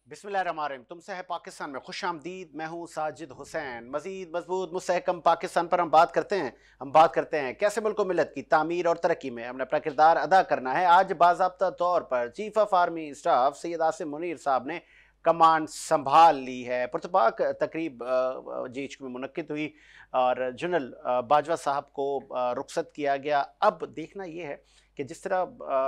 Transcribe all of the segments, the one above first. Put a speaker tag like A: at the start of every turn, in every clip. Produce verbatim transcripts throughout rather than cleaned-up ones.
A: बिस्मिल्लाहिर्रहमानिर्रहीम। तुमसे है पाकिस्तान में खुश आमदीद। मैं हूँ साजिद हुसैन। मजीद मजबूत मुस्तहकम पाकिस्तान पर हम बात करते हैं हम बात करते हैं कैसे मुल्क मिलत की तामीर और तरक्की में हमने अपना किरदार अदा करना है। आज बाज़ाब्ता तौर पर chief of army staff Syed Asim Munir साहब ने कमान संभाल ली है। पुरतपाक तकरीब जी एच क्यू में मुनक्किद हुई और जनरल बाजवा साहब को रुखसत किया गया। अब देखना यह है कि जिस तरह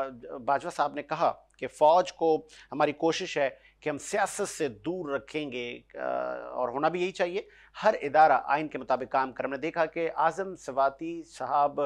A: बाजवा साहब ने कहा कि फ़ौज को हमारी कोशिश है कि हम सियासत से दूर रखेंगे और होना भी यही चाहिए। हर इदारा आइन के मुताबिक काम कर। हमने देखा कि आज़म सवाती साहब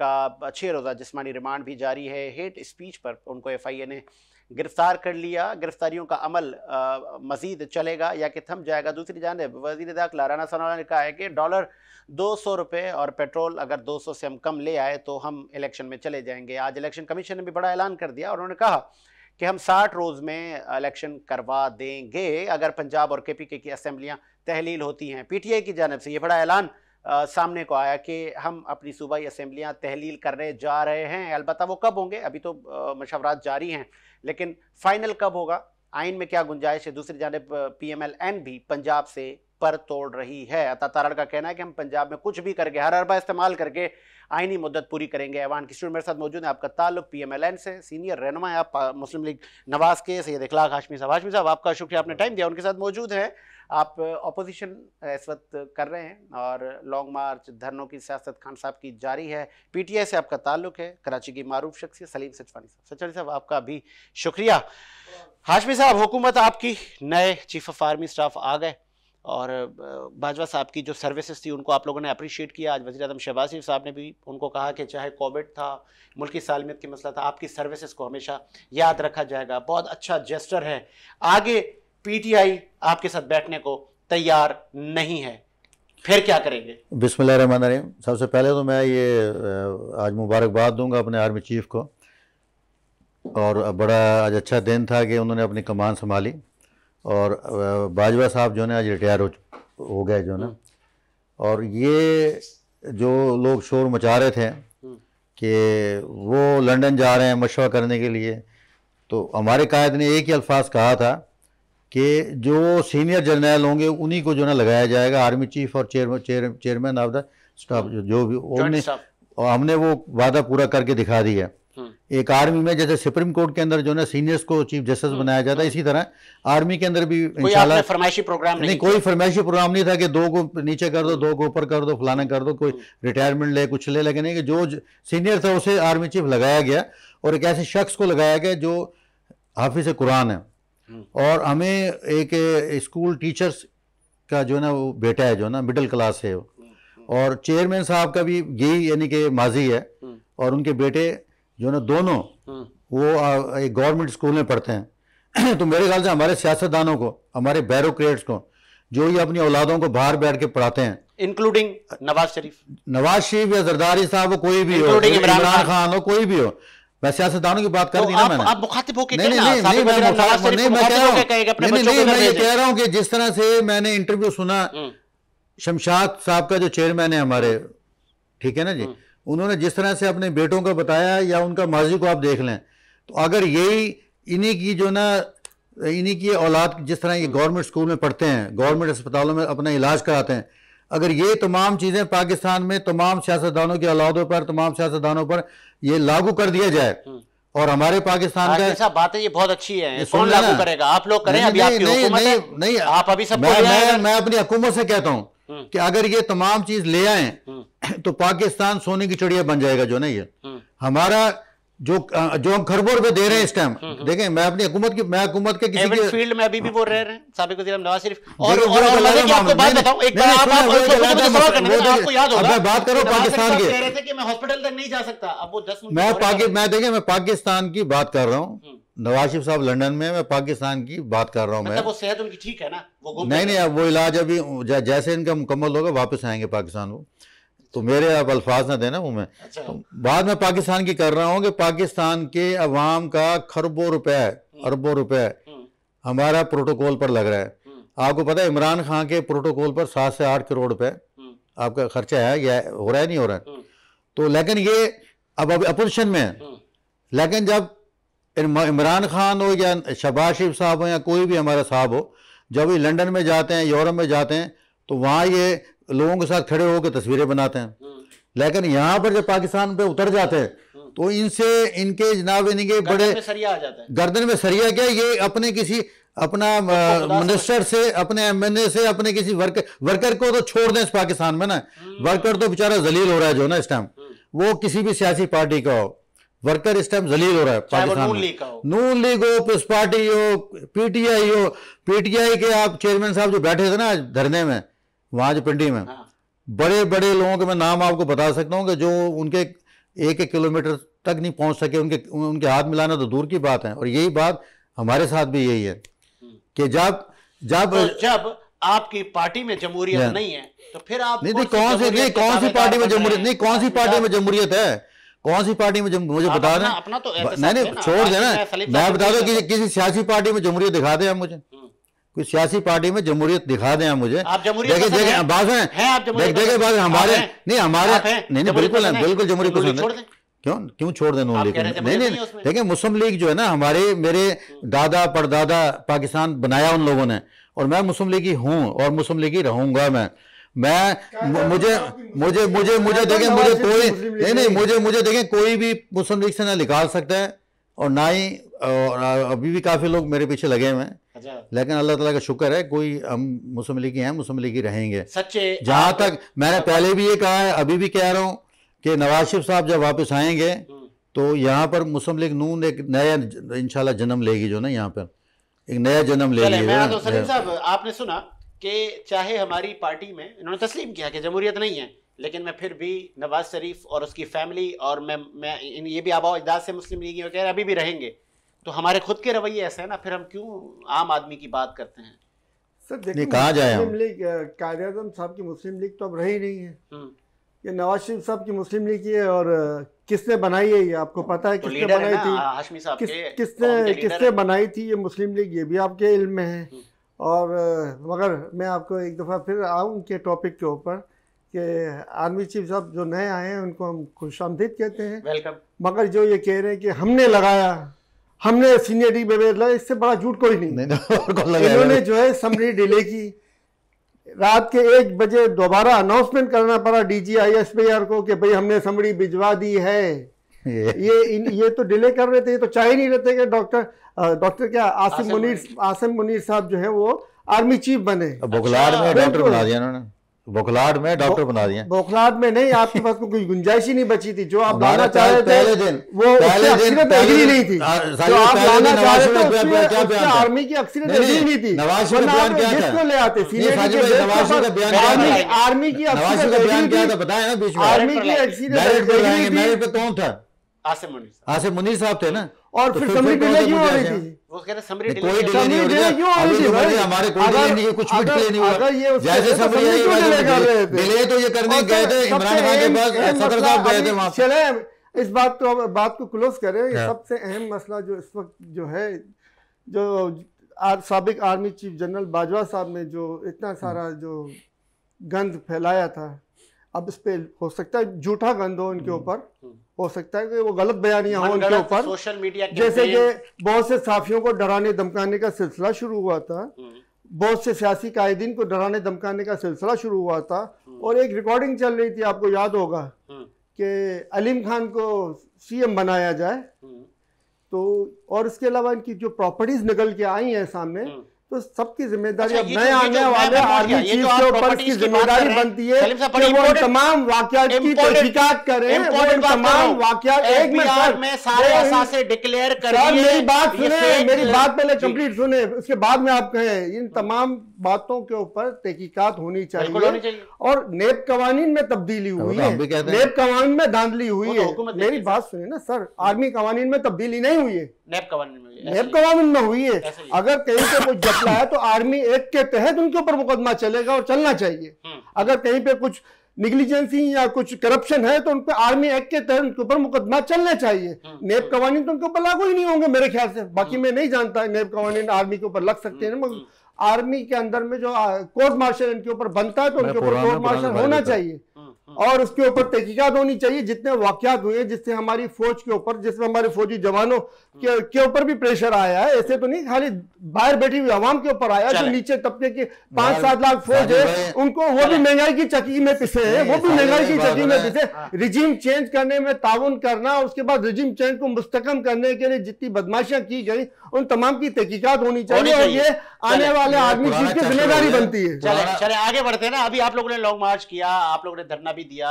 A: का छः रोज़ा जिस्मानी रिमांड भी जारी है। हेट स्पीच पर उनको एफ आई ए ने गिरफ्तार कर लिया। गिरफ्तारियों का अमल मज़ीद चलेगा या कि थम जाएगा। दूसरी जानिब वज़ीर दाखिला राना सनाउल्लाह ने कहा है कि डॉलर दो सौ रुपये और पेट्रोल अगर दो सौ से हम कम ले आए तो हम इलेक्शन में चले जाएंगे। आज इलेक्शन कमीशन ने भी बड़ा ऐलान कर दिया और उन्होंने कहा कि हम साठ रोज़ में इलेक्शन करवा देंगे अगर पंजाब और के पी के की असम्बलियाँ तहलील होती हैं। पी टी आई की जानिब से ये बड़ा ऐलान आ, सामने को आया कि हम अपनी सूबाई असम्बलियाँ तहलील करने जा रहे हैं। अलबत्ता वो कब होंगे अभी तो मशवरात जारी हैं, लेकिन फ़ाइनल कब होगा, आइन में क्या गुंजाइश है। दूसरी जानिब पी एम एल एन भी पंजाब से पर तोड़ रही है। अता तारड़ का कहना है कि हम पंजाब में कुछ भी करके हर अरबा इस्तेमाल करके आइनी मुद्दत पूरी करेंगे। ऐवान की स्टूडेंट मेरे साथ मौजूद है। आपका ताल्लुक पी एम एल एन से, सीनियर रहनुमा है आप मुस्लिम लीग नवाज के सैयद इखलाक हाशमी साहब। हाशमी साहब आपका शुक्रिया, आपने टाइम दिया। उनके साथ मौजूद हैं आप अपोजिशन इस वक्त कर रहे हैं और लॉन्ग मार्च धरनों की सियासत खान साहब की जारी है। पी टी आई से आपका ताल्लुक है, कराची की मारूफ शख्सियत सलीम सचवानी साहब। सचवानी साहब आपका भी शुक्रिया। हाशमी साहब, हुकूमत आपकी, नए चीफ ऑफ आर्मी स्टाफ आ गए और बाजवा साहब की जो सर्विसेज थी उनको आप लोगों ने अप्रिशिएट किया। आज वज़ीर आज़म शहबाज शरीफ साहब ने भी उनको कहा कि चाहे कोविड था, मुल्की सालमियत की मसला था, आपकी सर्विसेज को हमेशा याद रखा जाएगा। बहुत अच्छा जेस्टर है। आगे पीटीआई आपके साथ बैठने को तैयार नहीं है, फिर क्या करेंगे?
B: बिस्मिल्लाहिर्रहमानिर्रहीम। सबसे पहले तो मैं ये आज मुबारकबाद दूंगा अपने आर्मी चीफ को, और बड़ा आज अच्छा दिन था कि उन्होंने अपनी कमान संभाली और बाजवा साहब जो है आज रिटायर हो हो गए जो ना। और ये जो लोग शोर मचा रहे थे कि वो लंदन जा रहे हैं मशवरा करने के लिए, तो हमारे कायद ने एक ही अल्फाज कहा था कि जो सीनियर जर्नल होंगे उन्हीं को जो ना लगाया जाएगा आर्मी चीफ और chair chair chairman of the staff, जो जो भी हमने और हमने वो वादा पूरा करके दिखा दिया। एक आर्मी में जैसे सुप्रीम कोर्ट के अंदर जो ना सीनियर्स को चीफ जस्टिस बनाया जाता है, इसी तरह आर्मी के अंदर भी इंशाल्लाह
A: फरमाइशी प्रोग्राम नहीं,
B: नहीं कोई फरमाइशी प्रोग्राम नहीं था कि दो को नीचे कर दो, दो को ऊपर कर दो, फलाना कर दो, कोई रिटायरमेंट ले कुछ ले, लेकिन नहीं कि जो सीनियर था उसे आर्मी चीफ लगाया गया और एक ऐसे शख्स को लगाया गया जो हाफिज कुरान है। और हमें एक स्कूल टीचर्स का जो ना वो बेटा है जो ना मिडिल क्लास है, और चेयरमैन साहब का भी यही यानी कि माजी है, और उनके बेटे जो ना दोनों वो एक गवर्नमेंट स्कूल में पढ़ते हैं। तो मेरे ख्याल से हमारे सियासतदानों को, हमारे ब्यूरोक्रेट्स को, जो ये अपनी औलादों को बाहर बैठ के पढ़ाते हैं,
A: इंक्लूडिंग नवाज शरीफ नवाज
B: शरीफ या जरदारी साहब हो, कोई भी हो, इमरान खान हो, कोई भी हो, मैं सियासतदानों की बात कर दी ना मैंने।
A: आप मुखातिब होके
B: नहीं नहीं नहीं मैं मैं ये कह रहा हूँ कि जिस तरह से मैंने इंटरव्यू सुना शमशाद साहब का जो चेयरमैन है हमारे, ठीक है ना जी, उन्होंने जिस तरह से अपने बेटों को बताया या उनका माजी को आप देख लें, तो अगर यही इन्हीं की जो ना इन्हीं की औलाद जिस तरह ये गवर्नमेंट स्कूल में पढ़ते हैं, गवर्नमेंट अस्पतालों में अपना इलाज कराते हैं, अगर ये तमाम चीज़ें पाकिस्तान में तमाम सियासतदानों की औलादों पर, तमाम सियासतदानों पर ये लागू कर दिया जाए, और हमारे पाकिस्तान का
A: ऐसा बात है, ये बहुत अच्छी है, कौन लागू करेगा? आप लोग करें, अभी आपकी हुकूमत है,
B: नहीं
A: आप अभी सब
B: मैं मैं मैं अपनी हुकूमत से कहता हूँ कि अगर ये तमाम चीज ले आए तो पाकिस्तान सोने की चिड़िया बन जाएगा जो ना। ये हमारा जो जो हम खरबों रुपए दे रहे हैं इस टाइम, देखें मैं अपनी हुकूमत की मैं हुकूमत के किसी के
A: फील्ड में अभी भी वो रह रहे हैं साबिक वज़ीर नवाज शरीफ। और और आपको बात बताऊं, एक बार आप सवाल करने में आपको याद होगा,
B: मैं बात करो पाकिस्तान की,
A: कह रहे थे कि मैं हॉस्पिटल तक नहीं जा सकता, अब वो दस
B: मैं पाकि मैं देखें मैं पाकिस्तान की बात कर रहा हूँ। नवाज शरीफ साहब लंदन में, मैं पाकिस्तान की बात कर रहा हूँ। मैं
A: वो सेहत उनकी ठीक है ना? वो
B: नहीं नहीं अब वो इलाज अभी जैसे इनका मुकम्मल होगा वापस आएंगे पाकिस्तान वो, तो मेरे अब अल्फाज ना देना वो मैं
A: अच्छा।
B: तो बाद में पाकिस्तान की कर रहा हूँ कि पाकिस्तान के अवाम का खरबों रुपए अरबों रुपए हमारा प्रोटोकॉल पर लग रहा है। आपको पता है इमरान खान के प्रोटोकॉल पर सात से आठ करोड़ रुपए आपका खर्चा है, या हो रहा है नहीं हो रहा है? तो लेकिन ये अब अभी अपोजिशन में है, लेकिन जब इमरान खान हो या शहबाज शरीफ साहब हो या कोई भी हमारा साहब हो, जब ये लंदन में जाते हैं, यूरोप में जाते हैं, तो वहाँ ये लोगों के साथ खड़े होकर तस्वीरें बनाते हैं, लेकिन यहाँ पर जब पाकिस्तान पे उतर जाते हैं तो इनसे इनके जनाब इनके बड़े
A: सरिया आ जाता है।
B: गर्दन में सरिया क्या, ये अपने किसी अपना मिनिस्टर से, अपने एमएनए से, अपने किसी वर्कर वर्कर को तो छोड़ दें इस पाकिस्तान में ना, वर्कर तो बेचारा जलील हो रहा है जो ना इस टाइम, वो किसी भी सियासी पार्टी का हो, वर्कर इस टाइम जलील हो रहा है पाकिस्तान में। नून लीग हो, पीस पार्टी हो, पीटीआई हो, पीटीआई के आप चेयरमैन साहब जो बैठे थे ना धरने में वहां जो पिंडी में, बड़े बड़े लोगों के मैं नाम आपको बता सकता हूँ कि जो उनके एक एक किलोमीटर तक नहीं पहुंच सके, उनके उनके हाथ मिलाना तो दूर की बात है। और यही बात हमारे साथ भी यही है कि जब जब
A: तो जब आपकी पार्टी में जमहूरियत नहीं है तो फिर आप
B: नहीं, नहीं कौन सी नहीं कौन सी पार्टी में जमहूरियत नहीं कौन सी पार्टी में जमहूरियत है, कौन सी पार्टी में मुझे बता दें।
A: अपना तो
B: नहीं नहीं छोड़ देना, मैं बता दूं कि किसी सियासी पार्टी में जमहूरियत दिखा दें आप मुझे, कोई सियासी पार्टी में जमहूरियत दिखा दें आप मुझे। देखे देखे बात है, देखे बात हमारे नहीं हमारे नहीं नहीं बिल्कुल बिल्कुल जमहूरियत पसंद है, क्यों क्यों छोड़ दें नून लीग को? नहीं नहीं देखिए मुस्लिम लीग जो है ना, हमारे मेरे दादा परदादा पाकिस्तान बनाया उन लोगों ने, और मैं मुस्लिम लीगी हूँ और मुस्लिम लीगी रहूंगा। मैं मैं मुझे मुझे मुझे मुझे देखें मुझे कोई नहीं नहीं मुझे मुझे देखें कोई भी मुस्लिम लीग से ना निकाल सकता है, और ना ही और अभी भी काफ़ी लोग मेरे पीछे लगे हुए हैं, लेकिन अल्लाह ताला का शुक्र है कोई हम मुस्लिम लीगी हैं, मुस्लिम लीगी रहेंगे सच्चे। जहाँ तक मैंने पहले भी ये कहा है, अभी भी कह रहा हूँ कि नवाज शरीफ साहब जब वापस आएंगे तो यहाँ पर मुस्लिम लीग नून एक नया इंशाल्लाह जन्म लेगी, जो ना यहाँ पर एक नया जन्म लेगी।
A: तो सलीम साहब आपने सुना कि चाहे हमारी पार्टी में इन्होंने तस्लीम किया कि जमहूरियत नहीं है, लेकिन मैं फिर भी नवाज शरीफ और उसकी फैमिली और मैं मैं ये भी आबा अजदाद से मुस्लिम लीग कह रहे अभी भी रहेंगे, तो हमारे खुद के रवैये ऐसे है ना, फिर हम क्यों आम आदमी की बात करते हैं?
C: सर देखिए कहा जाए मुस्लिम लीग कायद-ए-आज़म साहब की मुस्लिम लीग तो अब रही नहीं है, ये नवाज शरीफ साहब की मुस्लिम लीग की है, और किसने बनाई है ये आपको पता है, किसने बनाई थी, किस, किसने किसने बनाई थी ये मुस्लिम लीग, ये भी आपके इल्म में है। और मगर मैं आपको एक दफ़ा फिर आऊँ उनके टॉपिक के ऊपर कि आर्मी चीफ साहब जो नए आए हैं उनको हम खुशामदीद कहते हैं, वेलकम। मगर जो ये कह रहे हैं कि हमने लगाया, हमने सीनियरिटी में लगाया, इससे बड़ा झूठ कोई नहीं, नहीं इन्होंने जो है समरी डिले की, रात के एक बजे दोबारा अनाउंसमेंट करना पड़ा डीजीआईएसपीआर को कि भाई हमने समरी भिजवा दी है। ये इन, ये तो डिले कर रहे थे, ये तो चाह ही नहीं रहते कि डॉक्टर डॉक्टर क्या आसिम मुनीर आसिम मुनीर साहब जो है वो आर्मी चीफ बने।
B: बोखलाड़ में डॉक्टर बना दिया उन्होंने, बोखलाड़ में डॉक्टर बना दिया,
C: बोखलाड़ में नहीं, आपके पास कोई गुंजाइश ही नहीं बची थी, जो आप लाना चाह रहे थे
B: पहले दिन
C: वो पहले दिन एग्री नहीं थी, जो आप लाना चाह रहे थे आर्मी की अक्सरियत एग्री नहीं थी,
B: नवाज शरीफ का बयान क्या था,
C: जिसको ले आते
B: नवाज शरीफ का बयान
C: आर्मी की
B: अक्सरियत क्या था बताया ना बीच में,
C: आर्मी की अक्सरियत
B: मेरिट पे कौन था?
A: आसिम मुनीर
B: आसिम मुनीर साहब थे ना,
C: और फिर समरी डिले क्यों हो रही थी?
A: वो कह रहे समरी डिले
B: कोई डिले नहीं हो रही क्यों हो रही थी भाई? हमारे कोई डिले नहीं, कुछ भी डिले नहीं हुआ, जैसे समरी डिले कर रहे थे, डिले तो ये करने गए थे इमरान खान के पास, सदर साहब गए थे वहां।
C: चले इस बात को बात को क्लोज करें। सबसे अहम मसला जो इस वक्त जो है, जो साबिक आर्मी चीफ जनरल बाजवा साहब ने जो इतना सारा जो गंद फैलाया था, अब इस पे हो सकता है झूठा गंद हो उनके ऊपर, हो सकता है कि वो गलत बयानियां हो उनके ऊपर,
A: सोशल मीडिया
C: जैसे कि बहुत से साफियों को डराने धमकाने का सिलसिला शुरू हुआ था, बहुत से सियासी कायदीन को डराने धमकाने का सिलसिला शुरू हुआ था, और एक रिकॉर्डिंग चल रही थी, आपको याद होगा कि अलीम खान को सीएम बनाया जाए, तो और इसके अलावा इनकी जो प्रॉपर्टीज निकल के आई हैं सामने, तो सबकी जिम्मेदारी अब नए आने वाले आर्मी चीफ के ऊपर इसकी जिम्मेदारी बनती है कि वो तमाम वाकयात की तहकीकात करें, वो तमाम वाकयात एक
A: में सारे असासे डिक्लेयर करें।
C: मेरी बात सुने, मेरी बात पहले कंप्लीट सुने, उसके बाद में आप कहें। इन तमाम बातों के ऊपर तहकीकात होनी चाहिए, और नेब कवानीन में तब्दीली हुई है, नेब कवानीन में धांधली हुई है। मेरी बात सुने ना सर, आर्मी कवानीन में तब्दीली नहीं हुई है,
A: नेब कवानीन में
C: नेब कवानीन में हुई है। अगर कहीं पे कुछ जपला है तो आर्मी एक्ट के तहत उनके ऊपर मुकदमा चलेगा और चलना चाहिए। अगर कहीं पे कुछ निग्लिजेंसी या कुछ करप्शन है तो उन पर आर्मी एक्ट के तहत उनके ऊपर मुकदमा चलना चाहिए। नेब कवानीन तो उनके ऊपर लागू ही नहीं होंगे मेरे ख्याल से, बाकी मैं नहीं जानता नेब कवानीन आर्मी के ऊपर लग सकते हैं, आर्मी के अंदर में जो कोर्ट मार्शल इनके ऊपर बनता है तो उनके ऊपर कोर्ट मार्शल होना चाहिए और उसके ऊपर तहकीकात होनी चाहिए। जितने वाकयात हुए जिससे हमारी फौज के ऊपर, जिसमें हमारे फौजी जवानों के, के ऊपर भी प्रेशर आया है, ऐसे तो नहीं खाली बाहर बैठी हुई आवाम के ऊपर आया, जो नीचे तबके की पांच सात लाख फौज है उनको, वो भी महंगाई की चक्की में पिसे है, वो भी महंगाई की चक्की में पिसे। रिजीम चेंज करने में ताउन करना, उसके बाद रिजीम चेंज को मुस्तकम करने के लिए जितनी बदमाशियां की गई उन तमाम की तहकीकात होनी चाहिए और ये आने वाले आदमी चीज की जिम्मेदारी बनती है।
A: चले चले आगे बढ़ते हैं ना। अभी आप लोगों ने लॉन्ग मार्च किया, आप लोगों ने धरना भी दिया,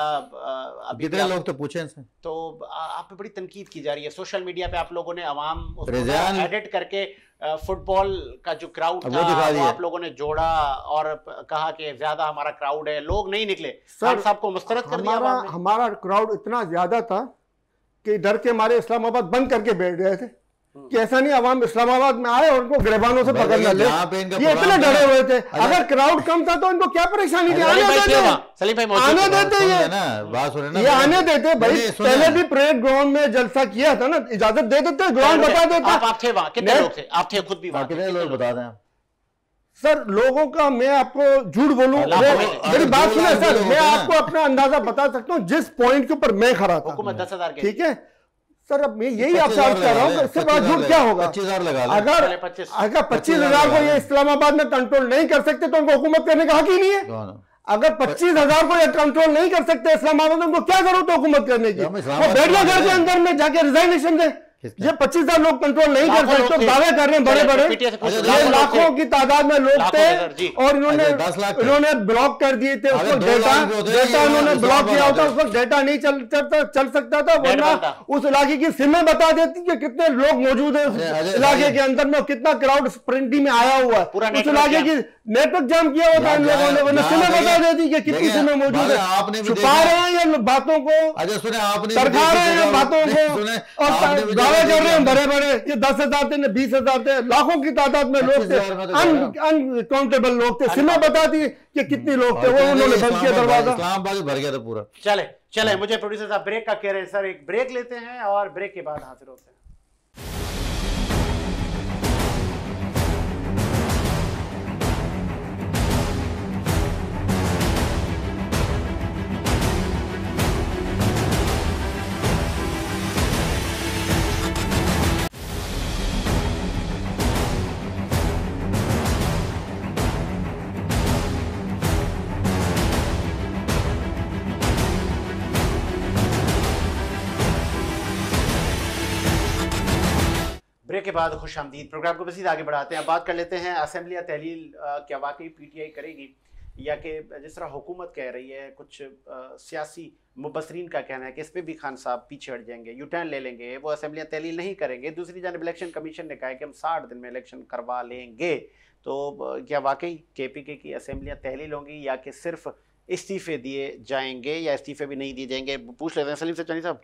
B: अभी कितने लोग तो पूछे इनसे,
A: तो आप पे बड़ी तनकीद की जा रही है सोशल मीडिया पे। आप लोगों ने अवाम उसको एडिट करके फुटबॉल का जो क्राउड था वो आप लोगों ने जोड़ा और कहा कि ज्यादा हमारा क्राउड है, लोग नहीं निकले। खान साहब को मुस्तरद कर दिया।
C: हमारा हमारा क्राउड इतना ज्यादा था कि डर के मारे इस्लामाबाद बंद करके बैठ गए थे कि ऐसा नहीं अवाम इस्लामाबाद में आए और उनको गिरबानों से पकड़ ले। ये इतने डरे हुए थे। अगर क्राउड कम था तो इनको क्या परेशानी थी? आने देते, आने देते ये ये आने देते भाई। पहले भी परेड ग्राउंड में जलसा किया था ना, इजाजत दे देते, ग्राउंड बता देता।
A: आप थे वहां, कितने लोग थे? आप थे खुद भी वहां,
B: कितने लोग बता दें
C: सर? लोगों का मैं आपको झूठ बोलूं, मेरी बात सुने सर, मैं आपको अपना अंदाजा बता सकता हूं जिस पॉइंट के ऊपर मैं खड़ा था।
A: हुकूमत दस हजार
C: ठीक है सर, अब मैं यही आपसे अर्ज कर रहा हूँ, इससे बड़ा झूठ क्या होगा?
B: पच्चीस हजार लगा
C: अगर अगर पच्चीस हजार को ये इस्लामाबाद में कंट्रोल नहीं कर सकते तो उनको हुकूमत करने का हक ही नहीं है। अगर पच्चीस हजार को ये कंट्रोल नहीं कर सकते इस्लामाबाद में, उनको क्या जरूरत है हुकूमत करने की? वो बैठिया घर के अंदर में जाके रिजाइनेशन दे। ये पच्चीस हजार लोग कंट्रोल नहीं कर सकते, दावे कर रहे हैं बड़े बड़े, ये लाखों की तादाद में लोग थे और इन्होंने इन्होंने ब्लॉक कर दिए थे उसको डेटा डेटा उन्होंने ब्लॉक किया होता, उस वक्त डेटा नहीं चल चल सकता था, वरना उस इलाके की सिमें बता देती कि कितने लोग मौजूद है उस इलाके के अंदर में, कितना क्राउड स्प्रिंटिंग में आया हुआ है। उस इलाके की नेटवर्क जाम किया होता इन लोगों ने, वरना सिमें बता देती कि कितनी सिमें मौजूद है। छुपा रहे हैं ये बातों को, तरखा रहे हैं बातों को और दावे कर रहे हैं बड़े बड़े कि दस हजार थे, बीस हजार थे, लाखों की तादाद में लोग थे, अनकाउंटेबल लोग थे। सिमें बताती कि कितने लोग थे, वो उन्होंने बंद किया दरवाजा,
B: इस्लामाबाद भर गया था पूरा।
A: चले चले मुझे प्रोड्यूसर साहब ब्रेक का कह रहे हैं सर, एक ब्रेक लेते हैं और ब्रेक के बाद हाजिर होते हैं। ब्रेक के बाद खुश आमदीद। प्रोग्राम को मज़ीद आगे बढ़ाते हैं। बात कर लेते हैं असेंबली तहलील क्या वाकई पीटीआई करेगी, या कि जिस तरह हुकूमत कह रही है, कुछ आ, सियासी मुबसरीन का कहना है कि इस पर भी खान साहब पीछे हट जाएंगे, यू टर्न ले लेंगे, वो असेंबलियाँ तहलील नहीं करेंगे। दूसरी जानब इलेक्शन कमीशन ने कहा है कि हम साठ दिन में इलेक्शन करवा लेंगे। तो क्या वाकई के पी के की असेंबलियाँ तहलील होंगी या कि सिर्फ इस्तीफ़े दिए जाएंगे, या इस्तीफ़े भी नहीं दिए जाएंगे? पूछ लेते हैं सलीम सचानी साहब,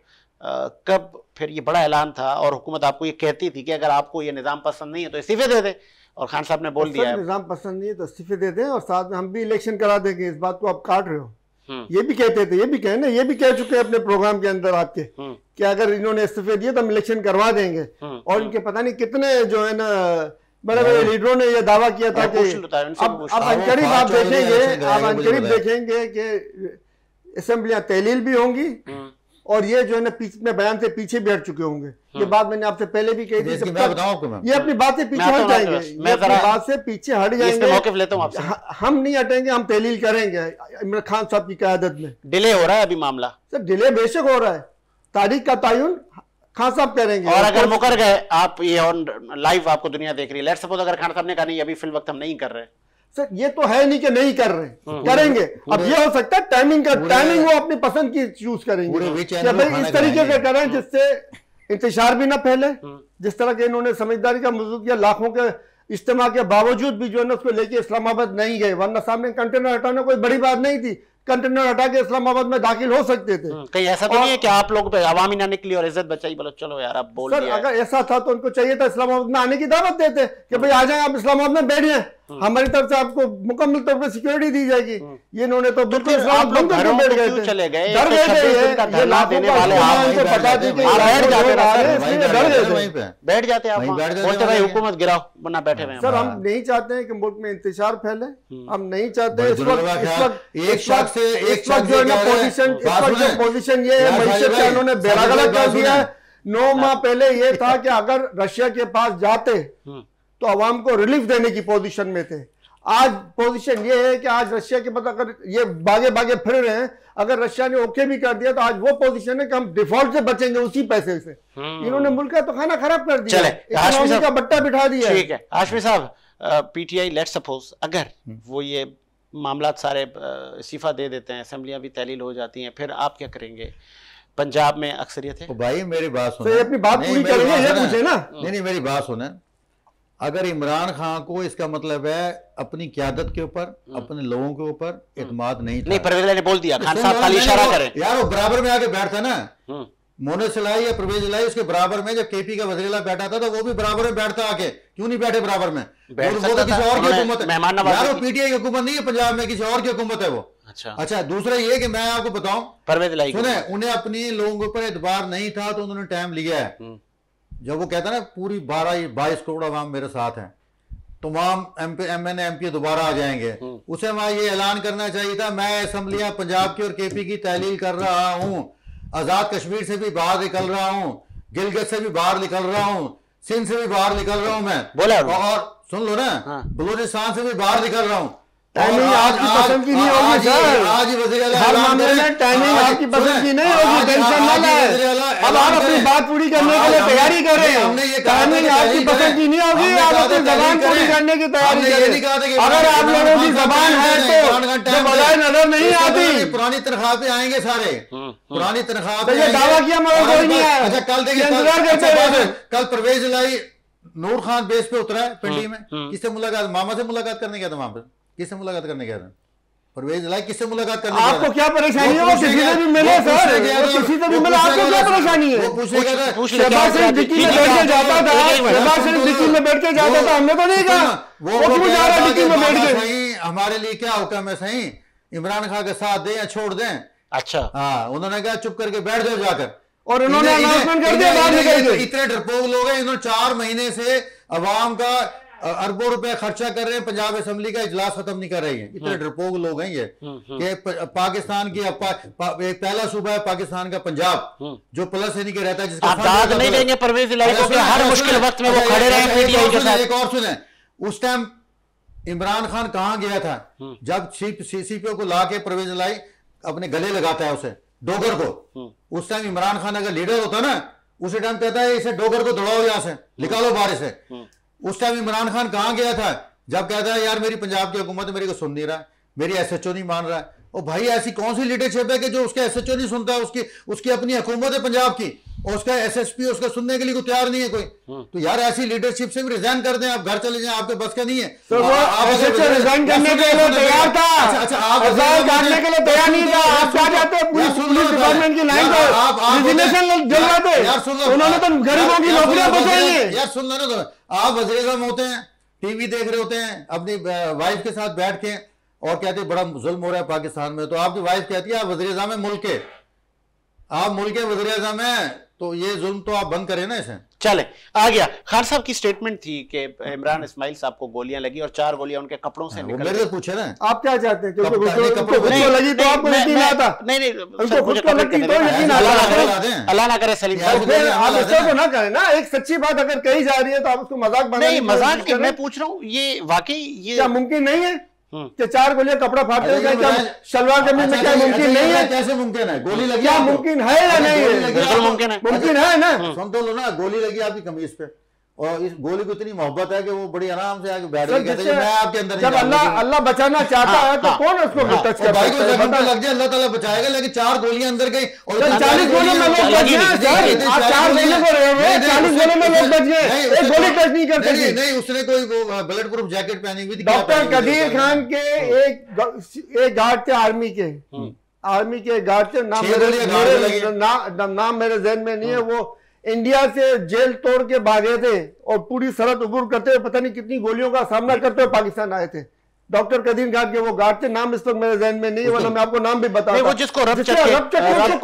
A: कब फिर ये बड़ा ऐलान था और हुकूमत आपको ये कहती थी कि अगर आपको ये निज़ाम पसंद नहीं है तो इस्तीफ़े दे दें, और खान साहब ने बोल दिया है
C: निज़ाम पसंद नहीं है तो इस्तीफ़े दे दें और साथ में हम भी इलेक्शन करा देंगे। इस बात को आप काट रहे हो। ये भी कहते थे, ये भी कहने ये भी कह चुके हैं अपने प्रोग्राम के अंदर आपके कि अगर इन्होंने इस्तीफे दिए तो हम इलेक्शन करवा देंगे। और इनके पता नहीं कितने जो है ना बड़े बड़े लीडरों ने यह दावा किया था कि अब अब अनकरीब आप देखेंगे आप अनकरीब देखेंगे कि असेंबलियां तहलील भी होंगी और ये जो है ना पीछे में बयान से पीछे भी हट चुके होंगे। ये बात मैंने आपसे पहले भी कही थी। ये अपनी बात से पीछे हट जाएंगे, ये अपनी बात से पीछे हट जाएंगे। हम नहीं हटेंगे, हम तहलील करेंगे इमरान खान साहब की क़यादत में।
A: डिले हो रहा है अभी मामला
C: सर, डिले बेशक हो रहा है, तारीख का तयन खान साहब करेंगे।
A: और अगर मुकर गए आप, ये ऑन लाइव आपको दुनिया देख रही है, लेट्स सपोज अगर खान साहब ने कहा नहीं अभी फिल वक्त हम नहीं कर रहे,
C: सर ये तो है नहीं कि नहीं कर रहे, करेंगे। अब ये हो सकता है टाइमिंग का टाइमिंग वो अपनी पसंद की चूज करेंगे कि भाई इस तरीके से करें जिससे इंतजार भी ना फैले। जिस तरह के इन्होंने समझदारी का मजबूत किया, लाखों के इज्तिमा के बावजूद भी जो है ना उसको लेके इस्लामाबाद नहीं गए, वरना सामने कंटेनर हटाना कोई बड़ी बात नहीं थी, कंटेनर हटा के इस्लामाबाद में दाखिल हो सकते थे।
A: कहीं ऐसा तो नहीं है कि आप लोग आवामी ना निकली और इज्जत बचाई, बोलो चलो यार आप बोल
C: सर अगर ऐसा था तो उनको चाहिए था इस्लामाबाद में आने की दावत देते कि भाई आ जाए आप इस्लामाबाद में बैठ जाए, हमारी तरफ से आपको मुकम्मल तौर पर सिक्योरिटी दी जाएगी। ये इन्होंने तो बिल्कुल बैठ गए
A: चले गए,
C: डर गए
A: बैठ जाते हैं, बोलते भाई हुकूमत गिराओ वरना बैठे हुए।
C: सर हम नहीं चाहते हैं कि मुल्क में इंतशार फैले, हम नहीं चाहते इस वक्त इस वक्त एक शख्स से एक शख्स जो है ना पोजीशन इस वक्त जो पोजीशन ये है मईशत का इन्होंने बेरागलत कर दिया है। नौ माह पहले ये था कि अगर रशिया के पास जाते तो अवाम को रिलीफ देने की पोजीशन में थे। आज पोजीशन ये है कि आज रशिया के पास अगर ये भागे भागे फिर रहे हैं, अगर रशिया ने ओके भी कर दिया तो आज वो पोजीशन है कि हम डिफॉल्ट से बचेंगे उसी पैसे से। इन्होंने मुल्क का तो खाना खराब कर दिया, इकोनॉमी का बट्टा बिठा दिया।
A: ठीक है हाशमी साहब, पीटीआई लेट सपोज अगर वो ये मामला सारे इस्तीफा दे देते हैं, असेंबलियां भी तहलील हो जाती हैं, फिर आप क्या करेंगे? पंजाब में अक्सरियत है।
B: भाई मेरी बात सुने,
C: अपनी बात पूरी करेंगे ये पूछे ना।
B: नहीं नहीं मेरी बात सुने, अगर इमरान खान को इसका मतलब है अपनी क़यादत के ऊपर अपने लोगों के ऊपर एतमाद नहीं था।
A: नहीं परवेज ने बोल दिया, खान साहब खाली इशारा करें
B: यार, वो बराबर में आके बैठता ना मोने सलाई या परवेज लाई उसके बराबर में। जब केपी का वज़ीर बैठा था तो वो भी बराबर में बैठता आके, क्यों नहीं बैठे बराबर में? वो तो किसी और की हुकूमत है यार, वो पीटीआई की हुकूमत नहीं है पंजाब में, किसी और की हुकूमत है वो। अच्छा अच्छा दूसरा ये कि मैं आपको बताऊं, परवेज लाई सुने उन्हें अपने लोगों के ऊपर एतबार नहीं था तो उन्होंने टाइम लिया है। जब वो कहता है ना पूरी बारह बाईस करोड़ अवाम मेरे साथ हैं, तमाम M P M N M P दोबारा आ जाएंगे, उसे मैं ये ऐलान करना चाहिए था मैं असम्बलियां पंजाब की और केपी की तहलील कर रहा हूँ, आजाद कश्मीर से भी बाहर निकल रहा हूँ, गिलगित से भी बाहर निकल रहा हूँ, सिंध से भी बाहर निकल रहा हूँ मैं बोला, और सुन लो ना बलूचिस्तान से भी बाहर निकल रहा हूँ।
C: टाइमिंग आपकी पसंद की नहीं होगी सर,
B: आज वज़ीर
C: हर मामले में टाइमिंग आपकी पसंद की नहीं होगी, टेंशन ना लें। अब आप अपनी बात पूरी करने के लिए तैयारी कर रहे हैं, टाइमिंग आपकी पसंद की नहीं होगी, आप अपनी जबान पूरी करने की तैयारी करें। अगर आप लोगों की जबान है तो जो बजाय नजर नहीं आती,
B: पुरानी तनख्वाह पे आएंगे सारे, पुरानी तनख्वाह पे
C: दावा किया मगर कोई नहीं आया।
B: अच्छा कल देखिए इंतजार करते रहे, कल परवेज लाई नूर खान बेस पे उतरा है पिंडी में, किससे मुलाकात? मामा से मुलाकात करने गया था वहां पर, किससे मुलाकात करने गया था? परवेज लाई किससे मुलाकात करने गया था?
C: आपको क्या परेशानी है? वो किसी से भी मिले सर, वो किसी से भी मिले, आपको क्या परेशानी है?
B: वो पूछेगा था,
C: शहबाज शरीफ डिक्की में बैठ के जाता था, शहबाज शरीफ डिक्की में बैठ के जाता था, हमने तो नहीं कहा वो क्यों जा रहा डिक्की में बैठ के?
B: सही हमारे लिए क्या हुक्म है? सही इमरान खान का साथ दें या छोड़ दें?
A: अच्छा
B: हाँ उन्होंने कहा चुप करके बैठ जाओ जाकर,
C: और उन्होंने अनाउंसमेंट कर दिया बाहर निकल के।
B: इतने डरपोक लोग हैं, इन्होंने चार महीने से अवाम का अरबों रुपए खर्चा कर रहे हैं, पंजाब असेंबली का इजलास खत्म नहीं कर रही है। इतने डरपोक लोग हैं ये कि पाकिस्तान की पा, पा, एक पहला सूबा है पाकिस्तान का पंजाब जो प्लस यानी कि रहता है, जिसका
A: दाद नहीं देंगे परवेज इलाही को कि हर मुश्किल वक्त में वो खड़े रहे पीटीआई के साथ।
B: एक और सुने, उस टाइम इमरान खान कहां गया था जब सीसीपीओ को ला के परवेज इलाही अपने गले लगाता है उसे डोगर को? उस टाइम इमरान खान अगर लीडर होता ना उसी टाइम कहता है इसे डोगर को दौड़ाओ यहां से, निकालो बाहर से। उस टाइम इमरान खान कहां गया था जब कहता है यार मेरी पंजाब की हुकूमत मेरे को सुन नहीं रहा, मेरी एसएचओ नहीं मान रहा है। ओ भाई ऐसी कौन सी लीडरशिप है कि जो उसका एसएचओ नहीं सुनता? उसकी उसकी अपनी हुकूमत है पंजाब की और उसका एसएसपी उसका सुनने के लिए कोई तैयार नहीं है कोई। तो यार ऐसी लीडरशिप से भी रिजाइन कर दें, आप घर चले जाएं, आपके बस का नहीं है।
C: तो वो एसएचओ रिजाइन करने के लिए तैयार था,
B: अच्छा आप
C: रिजाइन करने के लिए तैयार नहीं था। आप क्या चाहते हैं? पुलिस डिपार्टमेंट की लाइन पर रेजिग्नेशन जलवाते, उन्होंने तो गरीबों की नौकरियां बचाई।
B: यार सुन लो ना, तो आप वज़ीर आज़म होते हैं, टीवी देख रहे होते हैं अपनी वाइफ के साथ बैठ के और कहते हैं बड़ा जुल्म हो रहा है पाकिस्तान में, तो आपकी वाइफ कहती है आप वज़ीर आज़म है मुल्क के, आप मुल्क के वज़ीर आज़म हैं, तो ये जुल्म तो आप बंद करें ना इसे।
A: चले आ गया। खान साहब की स्टेटमेंट थी कि इमरान इस्माइल साहब को गोलियां लगी और चार गोलियां उनके कपड़ों से निकल
B: मेरे से पूछे ना
C: आप क्या चाहते हैं? क्योंकि उसको लगी तो आपको यकीन आता?
A: नहीं नहीं
C: उनको खुद को लगी तो यकीन आता।
A: अल्लाह ना करे सलीम साहब,
C: फिर आप इसको तो ना करें ना। एक सच्ची बात अगर कही जा रही है तो आप उसको मजाक बना
A: नहीं, मजाक नहीं, मैं पूछ रहा हूँ ये वाकई ये
C: क्या मुमकिन नहीं है कि चार गोलियां कपड़ा फाड़ते हुए क्या शलवार कमीज में क्या मुमकिन नहीं है?
B: कैसे मुमकिन है? गोली लगी
C: क्या मुमकिन है या नहीं है?
A: बिल्कुल मुमकिन है,
C: मुमकिन है ना।
B: सुन तो लो ना, गोली लगी आपकी कमीज पे और इस गोली को इतनी मोहब्बत है कि वो बड़ी आराम से आके बैठ गई, कहते हैं मैं आपके अंदर
C: जब अल्लाह अल्लाह बचाना चाहता है तो कौन उसको टच कर
B: भाई को जख्म लग जाए अल्लाह ताला बचाएगा, लेकिन चार गोलियां अंदर गई और
C: चालीस गोलियों में लोग बच गए सर। आप चार गोलियों को रहे हुए चालीस गोलियों में लोग बच गए, एक गोली टच नहीं कर सकी।
B: नहीं उसने कोई वो बुलेट प्रूफ जैकेट पहनी हुई थी।
C: डॉक्टर कदीर खान के एक एक गार्ड थे आर्मी के, आर्मी के गार्ड थे, नाम मेरे नाम मेरे जहन में नहीं है, वो इंडिया से जेल तोड़ के भागे थे और पूरी सरहद उबूर करते हुए पता नहीं कितनी गोलियों का सामना करते हुए पाकिस्तान आए थे। डॉक्टर कदीर घाट के वो गार्ड थे, नाम इस वक्त मेरे जहन में नहीं है, वरना मैं आपको नाम भी बता
A: वो जिसको रब चक्के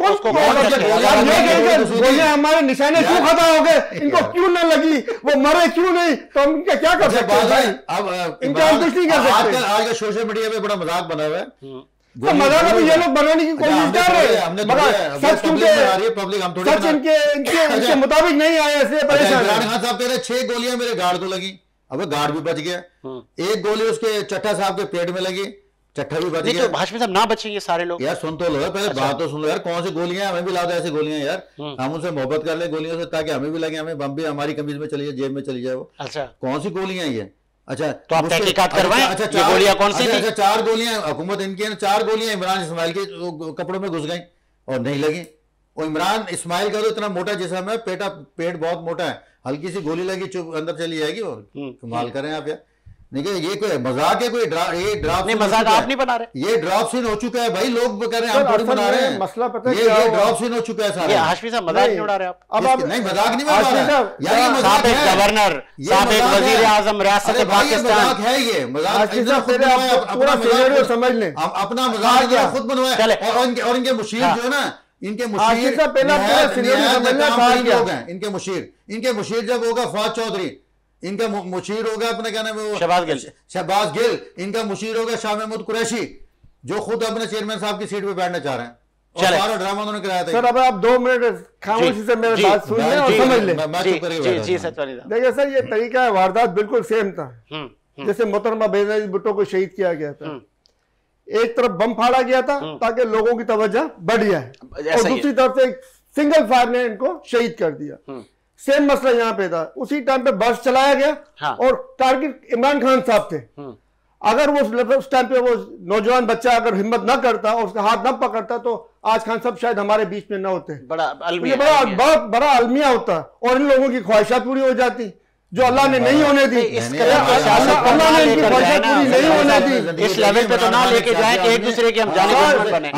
C: गोलियां हमारे निशाने क्यों खत्म हो गए, इनको क्यों न लगी, वो मरे क्यों नहीं, तो हम इनका क्या कर सकते हैं भाई? अब इनका हम कुछ नहीं कर सकते।
B: आज का सोशल मीडिया पे बड़ा मजाक बना हुआ है,
C: तो मजाक अभी ये लोग बनाने की कोशिश कर रहे हैं, मगर सच क्योंकि सच इनके इनके इनके मुताबिक नहीं आए, ऐसे परेशान।
B: इमरान खान साहब कह रहे छह गोलियां मेरे गार्ड को लगी, अब गार्ड भी बच गया, एक गोली उसके चट्टा साहब के पेट में लगी, चट्टा भी बच गया।
A: तो हाशमी साहब ना बचे ये सारे लोग?
B: यार सुन तो लो पहले, अच्छा। बात तो सुन लो यार, कौन सी गोलियां, हमें भी ला दो ऐसी गोलियां यार, हम उनसे मोहब्बत कर ले गोलियों से, ताकि हमें भी लगे, हमें बम भी हमारी कमीज में चली जाए, जेब में चली जाए वो।
A: अच्छा,
B: कौन सी गोलियां ये? अच्छा,
A: तो आप तहकीकात करवाएं,
B: अच्छा,
A: ये गोलियां कौन सी थी?
B: अच्छा, चार गोलियां हुकूमत इनकी है, चार गोलियां इमरान इस्माइल के कपड़ों में घुस गई और नहीं लगी। और इमरान इस्माइल का तो इतना मोटा जिस्म है, पेटा पेट बहुत मोटा है, हल्की सी गोली लगी चुप अंदर चली जाएगी। और कमाल करें आप यार, नहीं ये कोई मजाक है, कोई ड्रा, ये ड्रॉप
A: नहीं, मजाक आप नहीं बना रहे,
B: ये ड्रॉप सीन हो चुका है भाई, लोग कह रहे हैं हम थोड़ी बना रहे हैं,
C: मसला पता है
B: ये ये ड्रॉप सीन हो चुका है सारा।
A: ये हाशमी साहब मजाक नहीं उड़ा रहे आप?
B: अब आप नहीं, मजाक नहीं बना रहे यार, ये मजाक है।
A: गवर्नर, साबिक वजीर आजम रियासत पाकिस्तान,
B: मजाक है ये, मजाक
C: पूरा सिनेरियो समझ लें,
B: अपना मजाक खुद बनवाया। और इनके मुशीर जो है ना, इनके मुशीर इनके मुशीर इनके मुशीर जब होगा फौज चौधरी, इनका मुशीर होगा अपने क्या नाम है वो,
A: शहबाज गिल,
B: शहबाज गिल, इनका मुशीर होगा शाह महमूद कुरैशी, जो खुद अपने चेयरमैन साहब की सीट पे बैठना चाह रहे हैं। और सारा ड्रामा उन्होंने कराया था।
C: सर अब आप दो मिनट खामोशी से मेरी बात सुन लें और समझ लें। देखिए सर, ये तरीका है, वारदात बिल्कुल सेम था, जैसे मोहतरमा बेनजीर भुट्टो को शहीद किया गया था। एक तरफ बम फाड़ा गया था ताकि लोगों की तवज्जो बढ़ जाए, और दूसरी तरफ से सिंगल फायर ने इनको शहीद कर दिया। सेम मसला यहाँ पे था, उसी टाइम पे बस चलाया गया, हाँ। और टारगेट इमरान खान साहब थे। अगर वो उस टाइम पे वो नौजवान बच्चा अगर हिम्मत ना करता और उसका हाथ ना पकड़ता तो आज खान साहब शायद हमारे बीच में ना होते।
A: बड़ा अलमिया,
C: बड़ा अलमिया। बहुत बड़ा अलमिया होता और इन लोगों की ख्वाहिशात पूरी हो जाती जो अल्लाह ने नहीं होने दी। अल्लाह ने इनकी ख्वाहिशात पूरी नहीं होने दी।
A: इस लेवल पे तो ना लेके जाए कि एक दूसरे के हम जाने बने।